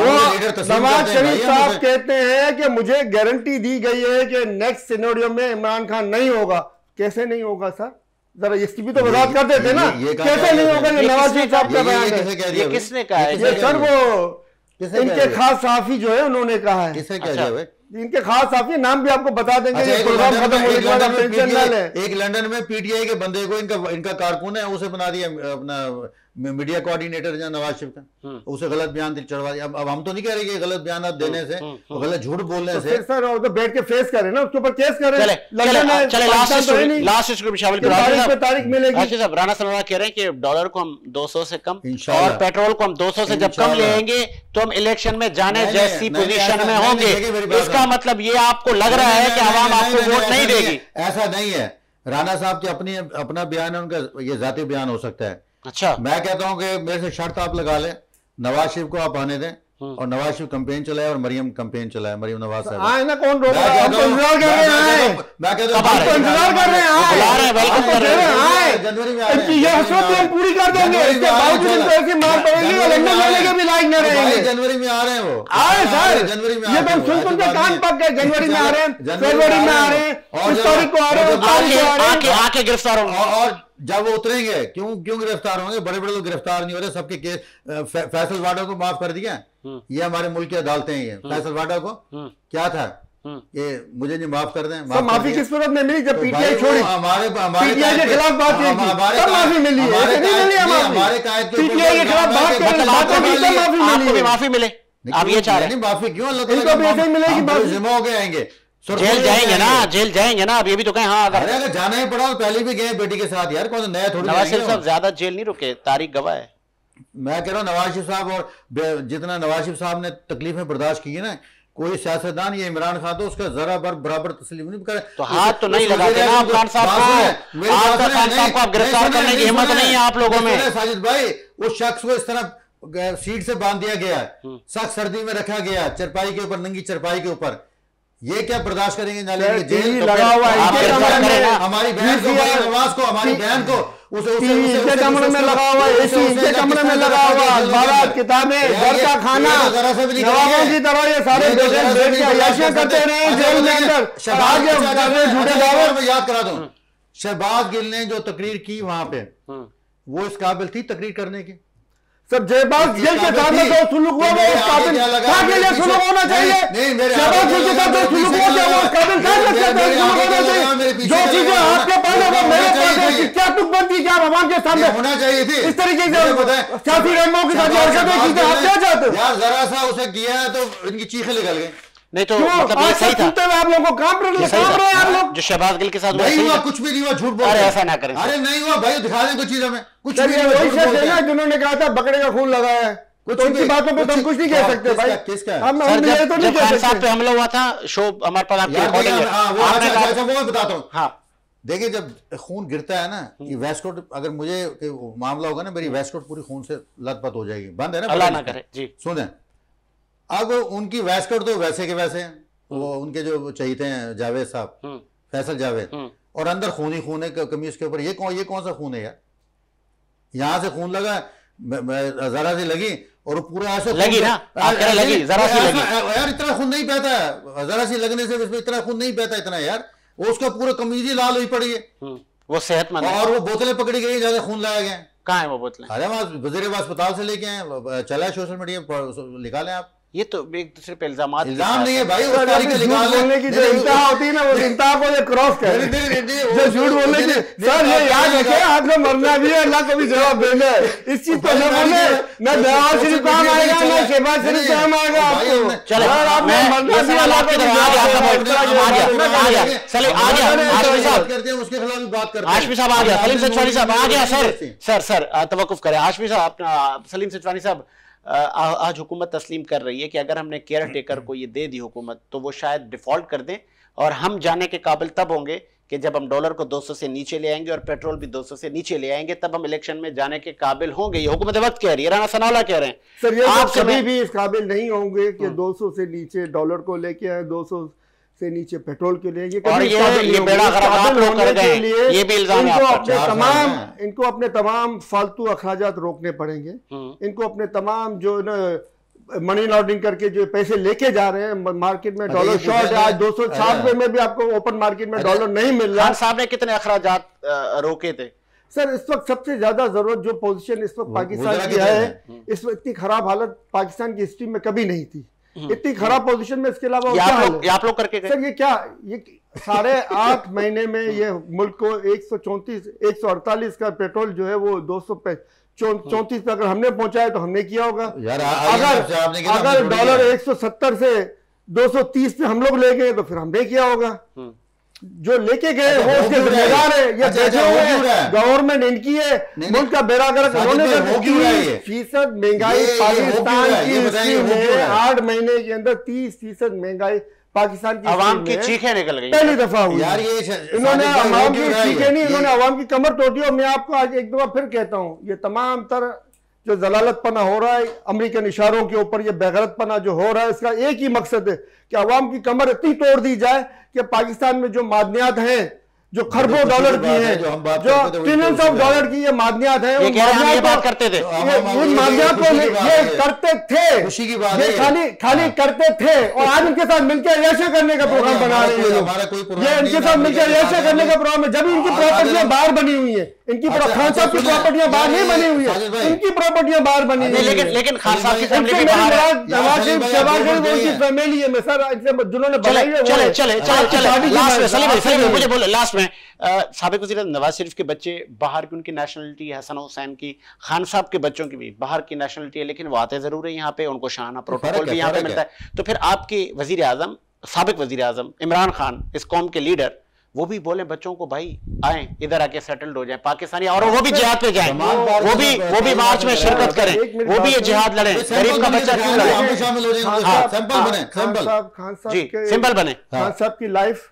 C: नवाज शरीफ साहब कहते हैं कि मुझे गारंटी दी गई है कि नेक्स्ट सिनेरियो में इमरान खान नहीं होगा। कैसे नहीं होगा सर, जरा इसकी भी तो वजाहत कर देते ना, कैसे नहीं होगा? ये नवाज शरीफ साहब का बयान है।
A: ये किसने कहा है?
C: ये सर वो इनके खास साफी जो है उन्होंने कहा है।
B: किसने कहा है?
C: इनके खास साफी नाम भी आपको बता देंगे। अच्छा, एक, प्रोग्राम खत्म होने के बाद
B: पीटीआई, एक लंदन में पीटीआई के बंदे को इनका इनका कारकुन है उसे बना दिया अपना मीडिया कोऑर्डिनेटर जहाँ नवाज शरीफ का, उसे गलत बयान चढ़वा दिया। अब अब हम तो नहीं कह रहे कि गलत बयान देने से, गलत झूठ बोलने से
C: सर और तो बैठ के फेस करें ना, उसके ऊपर केस करें।
A: चले चले लास्ट लास्ट इसको भी शामिल करा,
C: तारीख मिलेगी।
A: साहब राणा सलमान कह रहे हैं कि डॉलर को हम दो सौ से कम और पेट्रोल को हम दो सौ से जब कम लेंगे तो हम इलेक्शन में जाने जैसी पोजीशन में होंगे। इसका मतलब ये आपको लग रहा है कि आवाम आपको वोट नहीं देगी?
B: ऐसा नहीं है। राणा साहब की अपनी अपना बयान है, उनका ये जाती बयान हो सकता है।
A: अच्छा,
B: मैं कहता हूं कि मेरे से शर्त आप लगा लें, नवाज शरीफ को आप आने दें और नवाज शरीफ कैंपेन चलाए और मरियम कैंपेन चलाए, मरियम नवाज साहब
C: आए ना, कौन रोक रहा है? हम तो इंतजार कर रहे हैं,
B: मैं कहता हूं
C: हम तो इंतजार कर रहे हैं,
A: बुला रहे हैं, वेलकम कर रहे हैं।
B: जनवरी में आ रहे हैं,
C: ये हसरत हम पूरी कर देंगे। इसके बावजूद इनको ऐसी मार पड़ेगी और लंदन लेने के भी लायक न रहेंगे।
B: जनवरी में आ रहे हैं वो,
C: आए सर
B: जनवरी में।
C: ये तो हम सुन सुन के कान पक गए। जनवरी में आ रहे हैं, फरवरी में आ रहे हैं, इस तारीख को आ रहे हैं,
A: आके गिरफ्तार होंगे।
B: और जब वो उतरेंगे क्यों क्यों गिरफ्तार होंगे? बड़े बड़े लोग गिरफ्तार नहीं हो रहे, सबके केस फैसल वाडा को माफ कर दिया। ये हमारे मुल्क की अदालतें हैं। ये फैसल वाडा को क्या था, ये मुझे नहीं माफ कर दें।
C: माफ माफी किस सूरत में मिली? जब पीटीआई छोड़ी,
B: हमारे हमारे
C: पीटीआई के खिलाफ बात की तब माफी मिली है, नहीं मिली हमारे कायद के पीटीआई के खिलाफ बात करने बातों की तब माफी मिली है।
A: माफी मिले, आप ये चाह रहे हैं?
B: माफी क्यों? अल्लाह
C: इनको भी ऐसे ही मिलेगी माफी।
B: जिम्मा हो गए आएंगे,
A: जेल जाएंगे ना, जेल जाएंगे ना। अब ये भी तो कहें हाँ अगर
B: अगर जाना ही पड़ा पहले भी गए बेटी के साथ यार, कौन नया थोड़ी।
A: नवाज शरीफ साहब ज्यादा जेल नहीं रुके, तारीख गवाह है।
B: मैं कह रहा हूँ नवाज शरीफ साहब और जितना नवाज शरीफ साहब ने तकलीफें बर्दाश्त की है ना, कोई सियासतदान ये इमरान खान तो उसका जरा बर बराबर तस्लीम नहीं करे।
A: तो हाथ तो नहीं लगाते ना आप खान साहब को, आपका खान साहब को आप गिरफ्तार करने की हिम्मत नहीं है आप लोगों में।
B: साजिद भाई, उस शख्स को इस तरह सीट से बांध दिया गया, सख्त सर्दी में रखा गया, चरपाई के ऊपर, नंगी चरपाई के ऊपर, ये क्या बर्दाश्त करेंगे? जेल लगा हुआ है। हमारी बहन को, नवाज को, हमारी बहन को
C: इनके कमरे में लगा हुआ एसी, इनके कमरे में लगा हुआ अखबार, किताबें, घर का खाना, नवाबों की तरह ये सारे बैठ के अय्याशियां करते रहे जेल में अंदर। झूठे दावे
B: याद करा दूं, शहबाज गिल ने जो तकरीर की वहां पे वो इस काबिल थी तकरीर करने की?
C: सब शहबाज गिल के साथ में जो सुलूक हुआ वो उस काबिल क्या के लिए सुलूक होना चाहिए? शहबाज गिल के साथ जो सुलूक हुआ क्या वो उस काबिल क्या के साथ सुलूक होना चाहिए? जो चीजें आपके पास है वो मेरे पास है कि क्या तुकबंदी क्या आवाम के सामने
B: होना चाहिए थी?
C: इस तरीके से सियासी रहनुमाओं के साथ हरकतें की थी, आप क्या चाहते हो?
B: यार जरा सा उसे किया है तो इनकी चीखें निकल गई।
A: नहीं तो मतलब ये सही था,
C: आप लोगों को काम कर काम रहे आप लोग।
A: जो शहबाज गिल के साथ
B: नहीं हुआ, कुछ भी नहीं हुआ, झूठ बोल
A: रहे, ऐसा ना करें।
B: अरे नहीं हुआ भाई, दिखा दें कुछ चीज हमें, कुछ भी
C: नहीं। जिन्होंने कहा था बकरे का खून लगाया है, कुछ उनकी बातों पे तो हम कुछ नहीं कह सकते भाई।
B: किसका?
C: हम ये तो नहीं कह सकते।
A: साहब पे हमला हुआ था, शो हमारे पास आपकी रिकॉर्डिंग है।
B: अच्छा वो मैं बताता हूँ।
A: हाँ
B: देखिए, जब खून गिरता है ना कि वेस्टकोट, अगर मुझे मामला होगा ना मेरी वेस्टकोट पूरी खून से लथपथ हो जाएगी, बंद है ना,
A: अल्लाह ना करे जी।
B: सुने, अब उनकी वेस्टकोट तो वैसे के वैसे हैं, वो उनके जो चहीते हैं जावेद साहब, फैसल जावेद, और अंदर खून ही खून है कमीज के ऊपर। ये कौन ये कौन सा खून है यार? यहाँ से खून लगा, जरा सी लगी और पूरा ऐसे
A: लगी ना, लगी जरा सी लगी
B: यार, इतना खून नहीं बहता है, जरा सी लगने से इतना खून नहीं बहता इतना यार। वो उसका पूरा कमीज ही लाल हुई पड़ी है,
A: वो सेहतमंद, और
B: वो बोतलें पकड़ी गई, ज्यादा खून लाया गया।
A: कहाँ है वो बोतलें?
B: अरे वहाँ वजीर अस्पताल से लेके आए, चला है सोशल मीडिया पर, निकालें आप।
A: ये तो एक दूसरे पे इल्जाम
B: इल्जाम नहीं है भाई,
C: उस तारीख का बोलने की जो इंतहा होती है ना, वो इंतहा को ये क्रॉस कर जो झूठ बोलने की। सर ये याद रखे, आपने मरना भी है, अल्लाह को भी जवाब देना है। इस चीज को न बोले, न नवाज शरीफ काम आएगा, न शहबाज शरीफ काम आएगा आपको।
A: चलो आप मरना भी अल्लाह को आ गया, सलीम आ गया, हाशमी साहब
B: करते हैं उसके खिलाफ भी बात करते हैं।
A: हाशमी साहब आ गया, सलीम सचवानी साहब आ गया। सर सर सर तवक्कुफ करें हाशमी साहब, सलीम सचवानी साहब, आज हुकूमत तस्लीम कर रही है कि अगर हमने केयर टेकर को ये दे दी हुकूमत, तो वो शायद डिफॉल्ट कर दें और हम जाने के काबिल तब होंगे कि जब हम डॉलर को दो सौ से नीचे ले आएंगे और पेट्रोल भी दो सौ से नीचे ले आएंगे, तब हम इलेक्शन में जाने के काबिल होंगे। ये हुकूमत वक्त कह रही है, राना सनाउल्लाह कह रहे हैं।
C: सर ये आप कभी भी इस काबिल नहीं होंगे कि दो सौ से नीचे डॉलर को लेके आए, दो सौ से नीचे पेट्रोल के लिए। ये
A: और ये, ये बेड़ा गर्क आप लोग कर गए, ये भी इल्जाम है आप पर।
C: तमाम इनको अपने तमाम फालतू अखराजात रोकने पड़ेंगे। इनको अपने तमाम जो न मनी लॉन्ड्रिंग करके जो पैसे लेके जा रहे हैं, मार्केट में डॉलर शॉर्ट है। आज दो सौ साठ रुपए में भी आपको ओपन मार्केट में डॉलर नहीं मिल रहा।
A: खान साहब ने कितने अखराजात रोके थे?
C: सर इस वक्त सबसे ज्यादा जरूरत जो पोजीशन इस वक्त पाकिस्तान की है, इस वक्त इतनी खराब हालत पाकिस्तान की हिस्ट्री में कभी नहीं थी, इतनी खराब पोजीशन में। इसके अलावा
A: आप लोग करके
C: सर ये क्या, ये साढ़े आठ महीने में ये मुल्क को एक सौ चौंतीस एक सौ अड़तालीस का पेट्रोल जो है वो दो सौ चौंतीस पे अगर हमने पहुंचाया तो हमने किया होगा। अगर अगर डॉलर एक सौ सत्तर से दो सौ तीस पे हम लोग ले गए तो फिर हमने किया होगा। जो लेके गए वो उसके जिम्मेदार है। ये बैठे हुए हैं, गवर्नमेंट इनकी है, मुल्क का बेड़ा गर्क उन्होंने। फीसद महंगाई पाकिस्तान की हिस्ट्री में आठ महीने के अंदर तीस फीसद महंगाई पाकिस्तान की
A: आवाम की चीखें निकल गई,
C: पहली दफा हुई यार। ये इन्होंने आवाम की चीखें नहीं, इन्होंने आवाम की कमर तोड़ी। और मैं आपको आज एक दफा फिर कहता हूँ, ये तमाम तरह जो जलालतपना हो रहा है अमेरिकन इशारों के ऊपर, ये बेगरतपना जो हो रहा है, इसका एक ही मकसद है कि आवाम की कमर इतनी तोड़ दी जाए कि पाकिस्तान में जो मादनियात हैं, जो खरबों डॉलर की हैं, जो ट्रिलियंस ऑफ डॉलर की ये मादनियात हैं,
A: ये बात करते थे,
C: उन मादनियात को ये करते थे, ये खाली खाली करते थे। और आज इनके साथ मिलकर ऐसा करने का प्रोग्राम बना रहे हैं ये इनके साथ मिलकर ऐसा करने का प्रोग्राम है। जब इनकी प्रॉपर्टियां बाहर बनी हुई है, इनकी खान साहब की प्रॉपर्टियां बाहर नहीं बनी हुई है, इनकी प्रॉपर्टियां बाहर बनी हुई है।
A: लेकिन लेकिन खान साहब की
C: फैमिली नवाज शरीफ शहबाज शरीफ उनकी फैमिली है। मैं सर जिन्होंने बनाई है,
A: चले चले चले चले लास्ट में सलीम भाई मुझे बोलो लास्ट में साबिक वज़ीर नवाज शरीफ के बच्चे बाहर की, उनकी नेशनलिटी है, हसन हुसैन की, खान साहब के बच्चों की भी बाहर की नेशनलिटी है, लेकिन वो आते जरूर है यहाँ पे, उनको शाहाना प्रोटोकॉल भी यहाँ पे मिलता है। तो फिर आपके वजीर आजम, साबिक वजीर आजम इमरान खान, इस कौम के लीडर, वो भी बोले बच्चों को भाई आए इधर आके सेटल्ड हो जाए पाकिस्तानी, और वो भी जिहाद पे जाएं, वो भी वो भी मार्च में शिरकत करें, वो भी ये जिहाद लड़े। गरीब का बच्चा क्यों लड़े?
B: शामिल हो जाएंगे, सैंपल बने,
C: सैंपल
A: जी सिंपल बने।
C: खान साहब की लाइफ,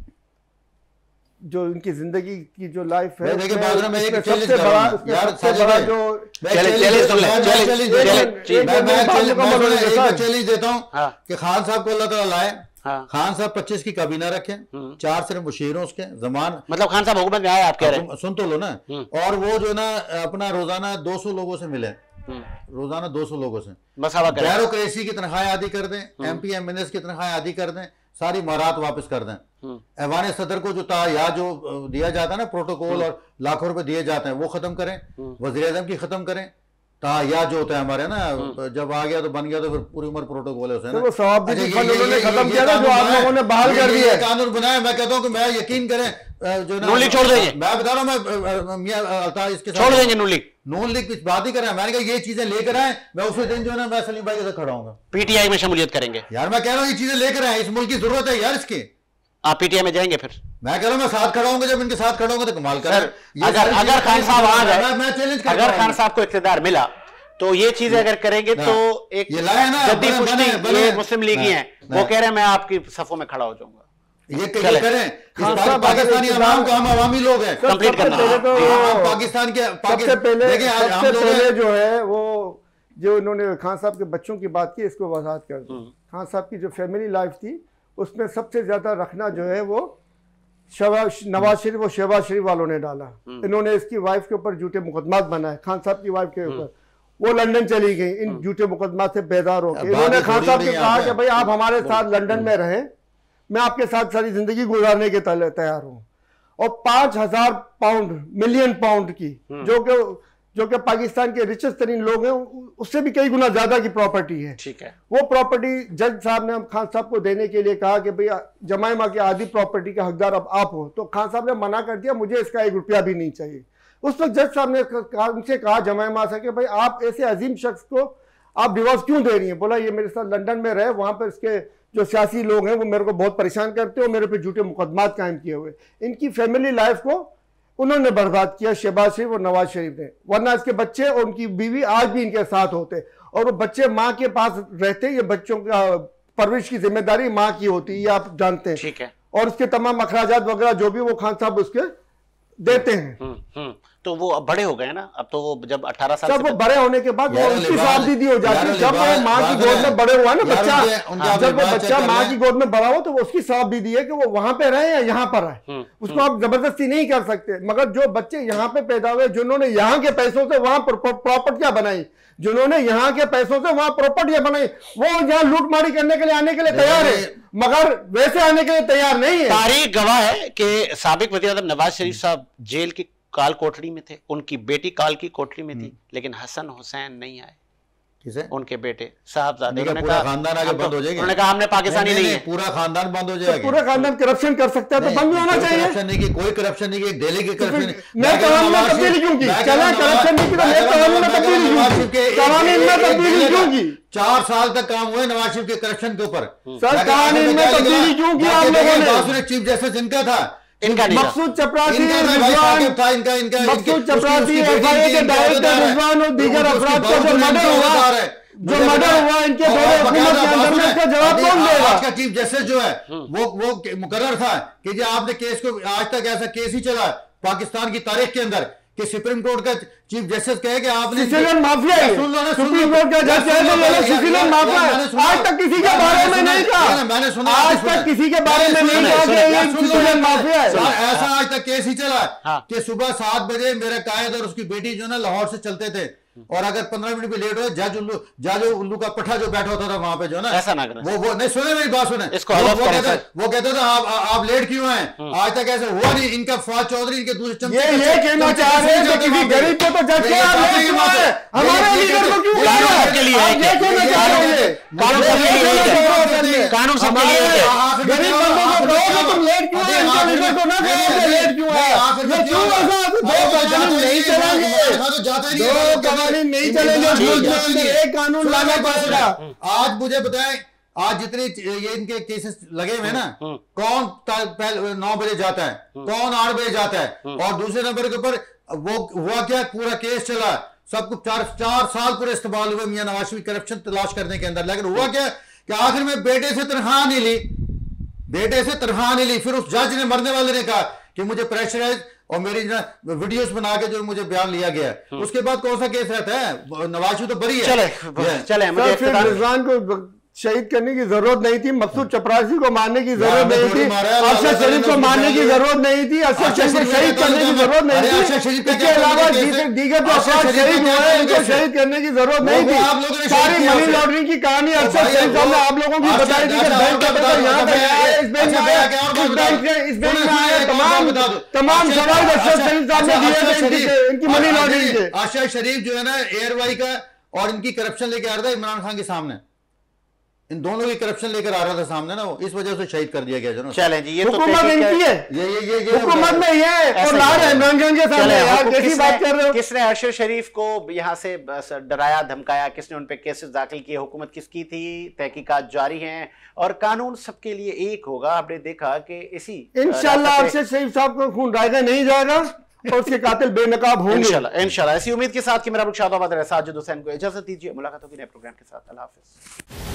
C: जो उनकी जिंदगी की जो लाइफ है,
B: देखिए बाद में एक चैलेंज
C: सबसे बड़ा सबसे बड़ा जो
B: चैलेंज सुन ले, चैलेंज चैलेंज मैं चैलेंज देता हूं कि खान साहब को अल्लाह ताला लाए हाँ। खान साहब पच्चीस की काबीना रखे, चार सिर्फ मुशीर उसके जमान,
A: मतलब खान साहब हुकूमत में आए, आप कह रहे हैं,
B: सुन तो लो ना। और वो जो ना अपना रोजाना दो सौ लोगों से मिले, रोजाना दो सौ लोगों से ब्यूरोक्रेसी की तनख्वाह आदि कर दें, M P M N S की तनख्वाह आदि कर दें, सारी मारात वापस कर दें, ऐवान सदर को जो था या जो दिया जाता है ना प्रोटोकॉल और लाखों रुपए दिए जाते हैं वो खत्म करें, वजीर आजम की खत्म करें, ता या जो होता है हमारे ना जब आ गया तो बन गया तो फिर पूरी उम्र प्रोटोकॉल है उसे ना,
C: वो सवाब भी उन्होंने खत्म किया ना जो आप लोगों ने बहाल कर दिया,
B: कानून बनाया। मैं कहता हूँ कि मैं यकीन करें जो
A: नून लीग छोड़ देंगे,
B: मैं बता रहा हूँ मैं मियां अल्ताफ इसके
A: छोड़ देंगे नून लीग,
B: नून लीग कुछ बात ही करें। मैंने कहा ये चीजें लेकर आए, मैं उसी दिन जो है ना मैं सलीम भाई के साथ खड़ा हूँ,
A: पीटीआई में शमूलियत करेंगे।
B: यार मैं कह रहा हूँ ये चीजें लेकर आए, इस मुल्क की जरूरत है यार इसकी।
A: आप पीटीआई में जाएंगे फिर?
B: मैं कह रहा हूँ मैं साथ खड़ा हूँ, जब इनके साथ खड़ा होगा तो कमाल कर।
A: अगर अगर खान साहब आ जाए, मैं चैलेंज कर, अगर खान साहब को इख्तियार मिला तो ये चीज अगर करेंगे तो एक जद्दी पुश्ती ये मुस्लिम लीगी हैं, वो कह रहे हैं मैं आपकी सफों में खड़ा हो जाऊंगा।
B: ये करें पाकिस्तानी अवाम का, हम अवामी लोग हैं,
A: कंप्लीट करना।
B: पाकिस्तान के
C: सबसे पहले सबसे पहले जो है वो जो उन्होंने खान साहब के बच्चों की बात की, इसको वजाहत कर दूं। खान साहब की जो फैमिली लाइफ थी उसमें सबसे ज्यादा रखना जो है वो नवाज शरीफ और शहबाज शरीफ वालों ने डाला। इन्होंने इसकी वाइफ के ऊपर झूठे मुकदमात बनाए, खान साहब की वाइफ के ऊपर, वो लंदन चली गई इन झूठे मुकदमा से बेदार हो गए। इन्होंने खान साहब से कहा कि भाई आप हमारे साथ लंदन में रहें, मैं आपके साथ सारी जिंदगी गुजारने के तैयार हूँ। और पांच हजार पाउंड मिलियन पाउंड की जो कि जो कि पाकिस्तान के रिचेस्ट तरीन लोग हैं उससे भी कई गुना ज्यादा की प्रॉपर्टी है,
A: ठीक है, वो
C: प्रॉपर्टी जज साहब ने खान साहब को देने के लिए कहा कि भाई जमायमा की आधी प्रॉपर्टी के हकदार अब आप हो, तो खान साहब ने मना कर दिया, मुझे इसका एक रुपया भी नहीं चाहिए। उस वक्त जज साहब ने कहा, उनसे कहा जमायमा से कि भाई आप ऐसे अजीम शख्स को आप डिवोर्स क्यों दे रही हैं? बोला ये मेरे साथ लंदन में रहे, वहां पर इसके जो सियासी लोग हैं वो मेरे को बहुत परेशान करते हो, मेरे पे झूठे मुकदमात कायम किए हुए। इनकी फैमिली लाइफ को उन्होंने बर्बाद किया शहबाज शरीफ और नवाज शरीफ ने, वरना इसके बच्चे और उनकी बीवी आज भी इनके साथ होते और वो बच्चे माँ के पास रहते। ये बच्चों का परवरिश की जिम्मेदारी माँ की होती है, ये आप जानते हैं,
A: ठीक है,
C: और उसके तमाम अखराजात वगैरह जो भी वो खान साहब उसके देते हैं।
A: हुँ, हुँ, तो वो अब बड़े हो गए ना, अब तो वो जब अठारह साल
C: जब वो बड़े होने के बाद वो उसकी सावधि हो जाती है। जब वो माँ की गोद में बड़े हुआ ना बच्चा, जब वो बच्चा माँ की गोद में बड़ा हो तो वो उसकी सावधि है कि वो वहां पे रहे या यहाँ पर रहे, उसको आप जबरदस्ती नहीं कर सकते। मगर जो बच्चे यहाँ पे पैदा हुए, जिन्होंने यहाँ के पैसों से वहां प्रॉपर्टियां बनाई, जिन्होंने यहाँ के पैसों से वहां प्रॉपर्टियां बनाई, वो यहाँ लूटमारी करने के लिए आने के लिए तैयार है, मगर वैसे आने के लिए तैयार नहीं है।
A: तारीख गवाह है कि साबिक वज़ीर आज़म नवाज शरीफ साहब जेल की काल कोठरी में थे, उनकी बेटी काल की कोठरी में थी, लेकिन हसन हुसैन नहीं आए।
B: किसे?
A: उनके बेटे साहबजादे।
B: पूरा खानदान आगे बंद हो जाएगा।
A: उन्होंने कहा हमने पाकिस्तानी नहीं है,
B: पूरा खानदान बंद हो जाएगा।
C: पूरा खानदान करप्शन कर सकता है तो बंद होना चाहिए।
B: करप्शन नहीं की, कोई करप्शन नहीं की, दिल्ली की करप्शन।
C: मैं कानून में तब्दीली क्यों की? चला करप्शन नहीं की तो मैं कानून में तब्दीली क्यों की? कानून में तब्दीली क्यों की?
B: चार साल तक काम हुए नवाज शरीफ के करप्शन के ऊपर।
C: सर कानून में तब्दीली क्यों की आप लोगों ने?
B: चीफ जस्टिस इनका था,
A: इनका
C: मकसूद चपरासी,
B: था इनका इनका
C: मकसूद चपरासी एफआईए के डायरेक्टर रिजवान और दीगर अफराद का जो मर्डर हुआ जो मर्डर हुआ इनके दौरे हुकूमत के अंदर में इसका जवाब कौन देगा?
B: आज का चीफ जस्टिस जो है वो वो मुकर्रर था कि जी आपने केस को, आज तक ऐसा केस ही चला पाकिस्तान की तारीख के अंदर कि सुप्रीम कोर्ट का चीफ जस्टिस कहे कि आपने
C: सिसिलियन माफिया है, सुप्रीम कोर्ट का जज कहे तो सिसिलियन माफिया है। आज तक किसी के बारे में नहीं कहा,
B: मैंने सुना,
C: आज तक किसी के बारे में नहीं कहा कि ये सिसिलियन माफिया है।
B: ऐसा आज तक केस ही चला कि सुबह सात बजे मेरे कायद और उसकी बेटी जो है ना लाहौर से चलते थे, और अगर पंद्रह मिनट भी लेट हो, जज उल्लू जज उल्लू का पट्टा जो बैठा होता था वहां पे जो है ना,
A: ऐसा ना करें।
B: वो वो नहीं सुने, मेरी बात सुने,
A: इसको
B: वो, वो कहता वो कहता था आप आप लेट क्यों हैं? आज तक ऐसा हुआ नहीं। इनका फवाद चौधरी इनके दूसरे चमचे
C: ये ये कहना चाह रहे हैं कि किसी गरीब को तो जज किया, हमारे लीडर को क्यों बुला रहे हैं?
A: के लिए
C: आप ये कहना चाह रहे हैं
A: कानून सबके लिए, कानून सबके लिए।
C: गरीब बंदों को कहोगे तुम लेट क्यों है, इनके लीडर को ना कहोगे लेट क्यों है? ये क्यों ऐसा? दो कानून नहीं चलेंगे, दो कानून नहीं चलेंगे, एक कानून लाना पड़ेगा।
B: आज मुझे बताएं, आज जितने ये इनके केसेस लगे हुए ना, कौन पहले नौ बजे जाता है, कौन आठ बजे जाता है, और दूसरे नंबर के ऊपर वो हुआ क्या, पूरा केस चला, सब कुछ चार चार साल पूरे इस्तेमाल हुए मियां नवाज शरीफ करप्शन तलाश करने के अंदर। लेकिन हुआ क्या कि आखिर में बेटे से तनख्वाह नहीं ली, बेटे से तनख्वाह नहीं ली। फिर उस जज ने, मरने वाले ने कहा कि मुझे प्रेशर है, और मेरी ना वीडियोस बना के जो मुझे बयान लिया गया, उसके बाद कौन सा केस रहता है? नवाज शरीफ तो बरी है।
A: चले चले
C: मुझे रिजवान को शहीद करने की जरूरत नहीं थी, मकसूद चपरासी को मारने की जरूरत नहीं थी, अरशद शरीफ को मारने की जरूरत नहीं थी, अरशद शरीफ को शहीद करने की जरूरत नहीं थी, इसके अलावा दीगर जो अफराद शहीद हुए हैं उनको शहीद करने की जरूरत नहीं थी। सारी मनी लॉन्ड्रिंग की कहानी अरशद शरीफ साहब ने आप लोगों की बताई थी कि बैंक का पैसा यहाँ तक आया, इस बैंक में आया, इस बैंक में इस बैंक में आया, तमाम तमाम सवाल अरशद शरीफ साहब ने दिए थे इनकी मनी लॉन्ड्रिंग के।
B: अरशद शरीफ जो है ना एयरवाई का और इनकी करप्शन लेके आ रहा था इमरान खान के सामने, इन दोनों की करप्शन लेकर आ रहा था सामने ना, वो इस वजह से शहीद कर दिया गया जनरल।
A: चलें जी, ये तो
C: हुकूमत इनकी है, ये ये ये ये हुकूमत में ये और ला रहे हैं इमरान खान के सामने। यार कैसी बात कर रहे हो?
A: किसने अरशद शरीफ को यहाँ से डराया धमकाया, किसने उन पे केसेस दाखिल किए, हुकूमत किसकी थी, तहकीकात जारी हैं और कानून सबके लिए एक होगा। आपने देखा कि इसी
C: इंशाल्लाह अरशद शरीफ साहब को खून डायगा नहीं जाएगा और उसके कातिल बेनकाब होंगे
A: इंशाल्लाह इंशाल्लाह। ऐसी उम्मीद के साथ कि मेरा शादाबाद साजिद हुसैन को इजाजत दीजिए, मुलाकात होगी नए प्रोग्राम के साथ। अल्लाह हाफिज।